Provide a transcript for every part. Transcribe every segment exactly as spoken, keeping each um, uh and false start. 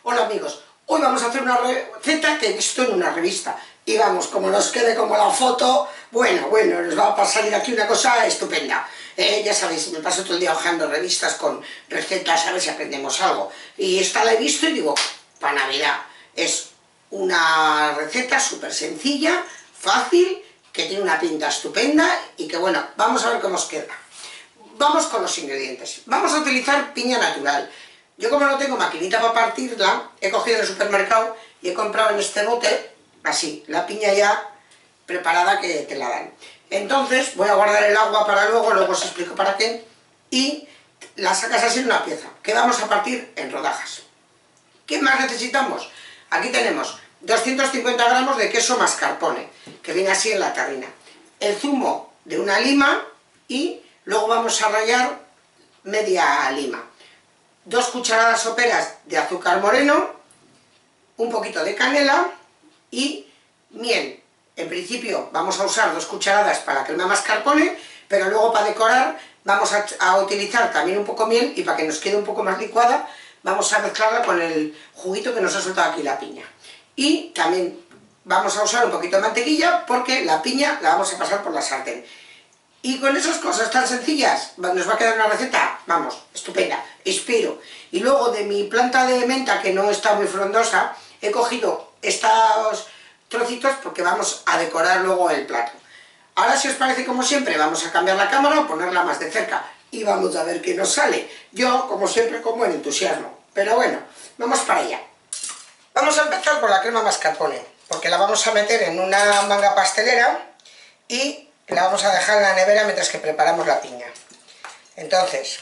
Hola amigos, hoy vamos a hacer una receta que he visto en una revista y vamos, como nos quede como la foto, bueno, bueno, nos va a salir aquí una cosa estupenda. Eh, ya sabéis, me paso todo el día hojeando revistas con recetas, a ver si aprendemos algo. Y esta la he visto y digo, para Navidad. Es una receta súper sencilla, fácil, que tiene una pinta estupenda y que bueno, vamos a ver cómo os queda. Vamos con los ingredientes. Vamos a utilizar piña natural. Yo, como no tengo maquinita para partirla, he cogido en el supermercado y he comprado en este bote, así, la piña ya preparada que te la dan. Entonces voy a guardar el agua para luego, luego os explico para qué, y la sacas así en una pieza, que vamos a partir en rodajas. ¿Qué más necesitamos? Aquí tenemos doscientos cincuenta gramos de queso mascarpone, que viene así en la tarrina, el zumo de una lima y luego vamos a rallar media lima, dos cucharadas soperas de azúcar moreno, un poquito de canela y miel. En principio vamos a usar dos cucharadas para la crema mascarpone, pero luego para decorar vamos a, a utilizar también un poco miel y para que nos quede un poco más licuada vamos a mezclarla con el juguito que nos ha soltado aquí la piña. Y también vamos a usar un poquito de mantequilla porque la piña la vamos a pasar por la sartén. Y con esas cosas tan sencillas nos va a quedar una receta, vamos, estupenda, espero. Y luego de mi planta de menta, que no está muy frondosa, he cogido estos trocitos porque vamos a decorar luego el plato. Ahora, si os parece, como siempre, vamos a cambiar la cámara o ponerla más de cerca y vamos a ver qué nos sale. Yo, como siempre, con buen entusiasmo. Pero bueno, vamos para allá. Vamos a empezar con la crema mascarpone, porque la vamos a meter en una manga pastelera y la vamos a dejar en la nevera mientras que preparamos la piña. Entonces,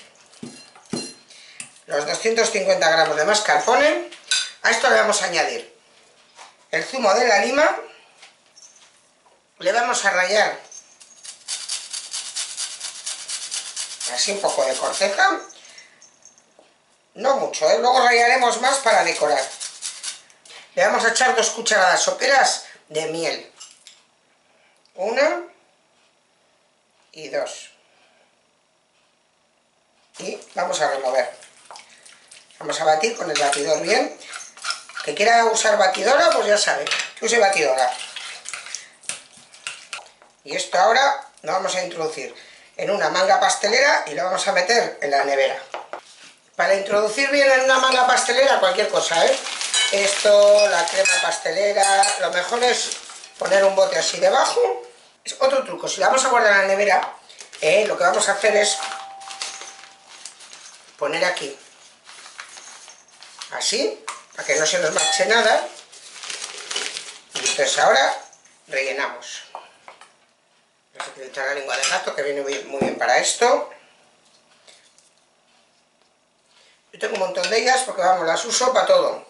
los doscientos cincuenta gramos de mascarpone, a esto le vamos a añadir el zumo de la lima, le vamos a rallar así un poco de corteza, no mucho, ¿eh? Luego rallaremos más para decorar. Le vamos a echar dos cucharadas soperas de miel, una y dos, y vamos a remover, vamos a batir con el batidor bien. Que quiera usar batidora, pues ya sabe, que use batidora. Y esto ahora lo vamos a introducir en una manga pastelera y lo vamos a meter en la nevera. Para introducir bien en una manga pastelera cualquier cosa, ¿eh? Esto, la crema pastelera, lo mejor es poner un bote así debajo. Es otro truco, si la vamos a guardar en la nevera, eh, lo que vamos a hacer es poner aquí, así, para que no se nos marche nada. Y entonces ahora rellenamos. Vamos a utilizar la lengua de gato, que viene muy, muy bien para esto. Yo tengo un montón de ellas porque vamos, las uso para todo.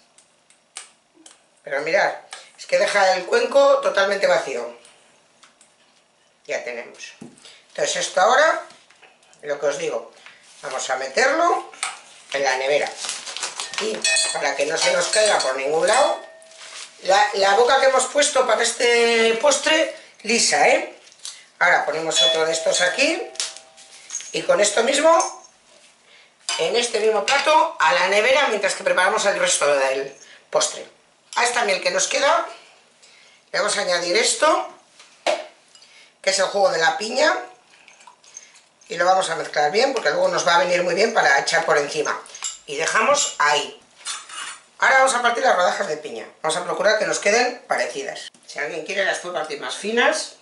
Pero mirad, es que deja el cuenco totalmente vacío. Ya tenemos. Entonces esto ahora, lo que os digo, vamos a meterlo en la nevera. Y para que no se nos caiga por ningún lado, la, la boca que hemos puesto para este postre, lisa, ¿eh? Ahora ponemos otro de estos aquí y con esto mismo, en este mismo plato, a la nevera mientras que preparamos el resto del postre. A esta miel que nos queda, le vamos a añadir esto, que es el jugo de la piña, y lo vamos a mezclar bien porque luego nos va a venir muy bien para echar por encima. Y dejamos ahí. Ahora vamos a partir las rodajas de piña. Vamos a procurar que nos queden parecidas. Si alguien quiere las puede partir más finas.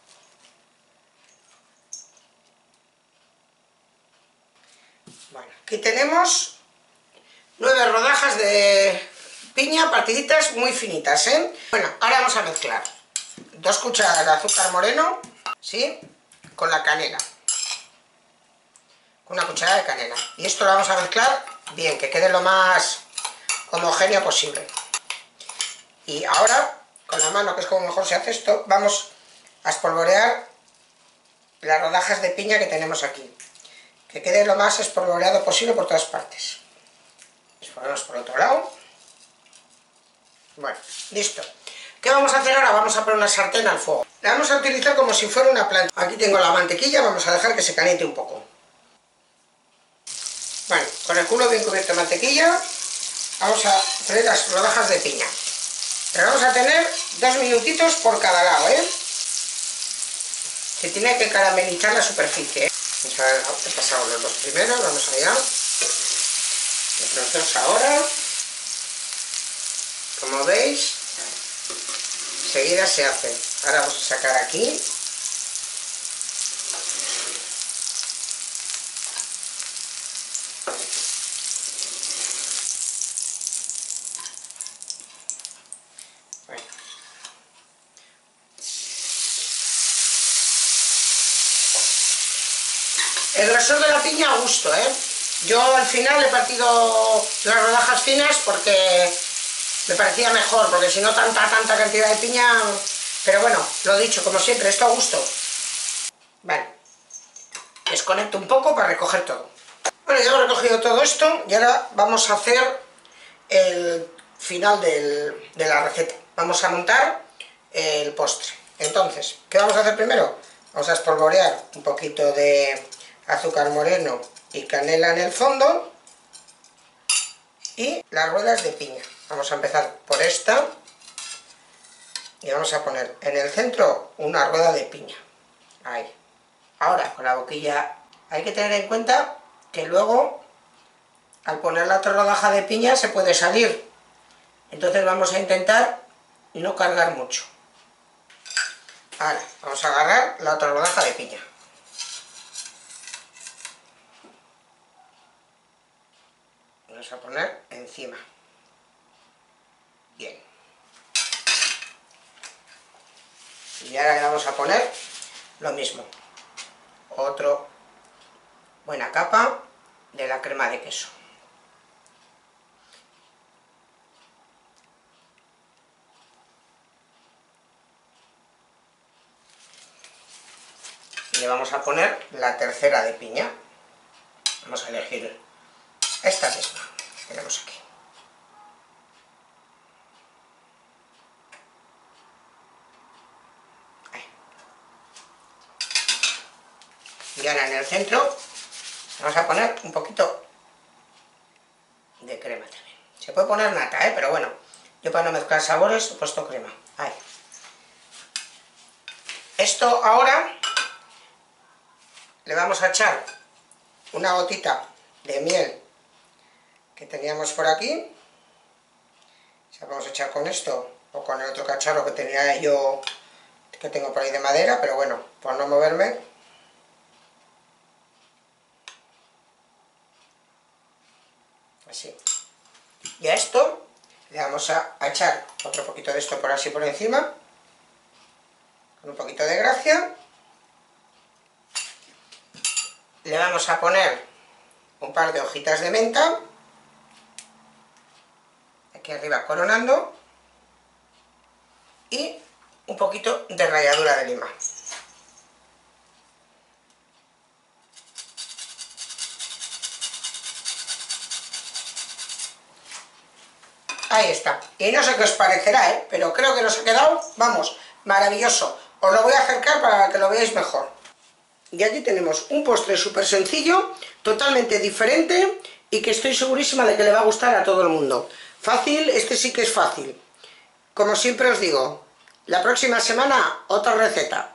Bueno, aquí tenemos nueve rodajas de piña partiditas muy finitas, ¿eh? Bueno, ahora vamos a mezclar dos cucharadas de azúcar moreno, ¿sí? Con la canela. Una cucharada de canela. Y esto lo vamos a mezclar bien, que quede lo más homogéneo posible. Y ahora, con la mano, que es como mejor se hace esto, vamos a espolvorear las rodajas de piña que tenemos aquí. Que quede lo más espolvoreado posible por todas partes. Ponemos por otro lado. Bueno, listo. ¿Qué vamos a hacer ahora? Vamos a poner una sartén al fuego. La vamos a utilizar como si fuera una plancha. Aquí tengo la mantequilla, vamos a dejar que se caliente un poco. Bueno, con el culo bien cubierto de mantequilla, vamos a poner las rodajas de piña. Pero vamos a tener dos minutitos por cada lado, ¿eh? Se tiene que caramelizar la superficie, ¿eh? Vamos a ver, he pasado los dos primeros, vamos allá. Los dos ahora. Como veis, enseguida se hacen. Ahora vamos a sacar aquí. Bueno. El grosor de la piña a gusto, ¿eh? Yo al final he partido las rodajas finas porque me parecía mejor, porque si no tanta, tanta cantidad de piña... Pero bueno, lo dicho, como siempre, esto a gusto. Vale. Desconecto un poco para recoger todo. Bueno, ya hemos recogido todo esto y ahora vamos a hacer el final del, de la receta. Vamos a montar el postre. Entonces, ¿qué vamos a hacer primero? Vamos a espolvorear un poquito de azúcar moreno y canela en el fondo y las ruedas de piña. Vamos a empezar por esta y vamos a poner en el centro una rueda de piña. Ahí. Ahora, con la boquilla hay que tener en cuenta que luego al poner la otra rodaja de piña se puede salir. Entonces vamos a intentar no cargar mucho. Ahora, vamos a agarrar la otra rodaja de piña. Vamos a poner encima. Bien. Y ahora le vamos a poner lo mismo. Otra buena capa de la crema de queso. Y le vamos a poner la tercera de piña. Vamos a elegir esta misma que tenemos aquí. Ahí. Y ahora en el centro vamos a poner un poquito de crema también. Se puede poner nata, ¿eh? Pero bueno, yo para no mezclar sabores he puesto crema. Ahí. Esto ahora le vamos a echar una gotita de miel que teníamos por aquí. Se la vamos a echar con esto o con el otro cacharro que tenía yo, que tengo por ahí de madera, pero bueno, por no moverme. Así. Y a esto le vamos a echar otro poquito de esto por así por encima, con un poquito de gracia. Le vamos a poner un par de hojitas de menta, aquí arriba coronando, y un poquito de ralladura de lima. Ahí está. Y no sé qué os parecerá, ¿eh? Pero creo que nos ha quedado, vamos, maravilloso. Os lo voy a acercar para que lo veáis mejor. Y aquí tenemos un postre súper sencillo, totalmente diferente y que estoy segurísima de que le va a gustar a todo el mundo. Fácil, este sí que es fácil. Como siempre os digo, la próxima semana otra receta.